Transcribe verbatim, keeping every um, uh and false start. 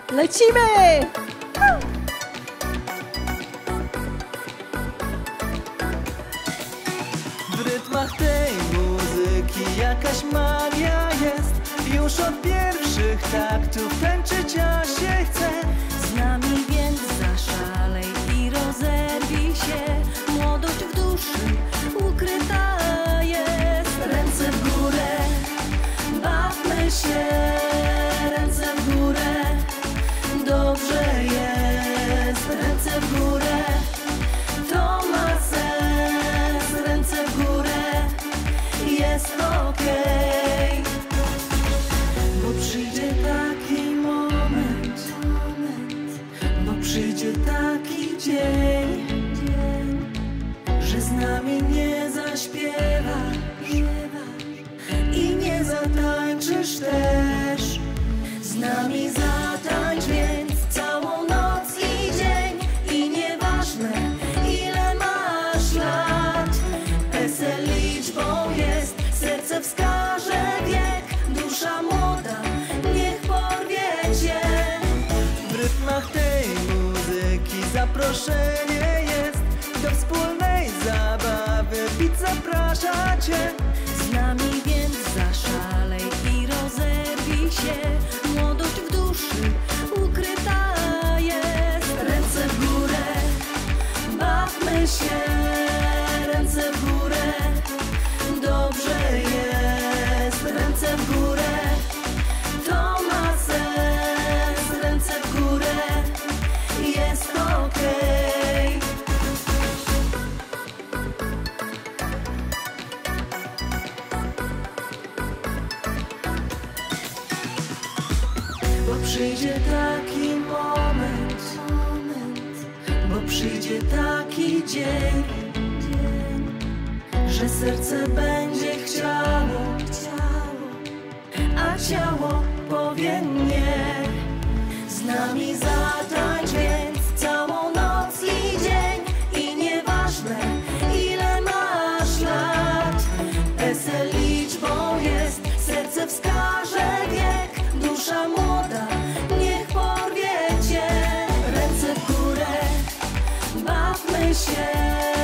Lecimy! W rytmach tej muzyki jakaś magia jest. Już od pierwszych taktów tańczyć ja się chcę. Z nami więc zaszalej i rozerwij się. Młodość w duszy ukryta jest. Ręce w górę, bawmy się. Ręce w górę, dobrze jest. Ręce w górę, to ma sens. Ręce w górę, jest okej. Bo przyjdzie taki moment, bo przyjdzie taki dzień, że z nami nie zaśpiewasz i nie zatańczysz też. Z nami zatańcz więc całą noc i dzień. I nieważne ile masz lat, PESEL liczbą jest, serce wskaże wiek. Dusza młoda, niech porwie cię. W rytmach tej muzyki zaproszenie jest. Do wspólnej zabawy bit zaprasza cię. Z nami więc zaszalej i rozerwij się. Młodość w duszy ukryta jest. Ręce w górę, bawmy się. Ręce w górę, dobrze jest. Ręce w górę, to ma sens. Ręce w górę, jest okej. Bo przyjdzie taki moment, bo przyjdzie taki dzień, że serce będzie chciało, a ciało powie nie. Z nami zatańcz więc całą noc i dzień. I nieważne ile masz lat, PESEL liczbą jest, serce wskaże wiek. Dusza młoda, niech porwie cię. Ręce w górę, bawmy się.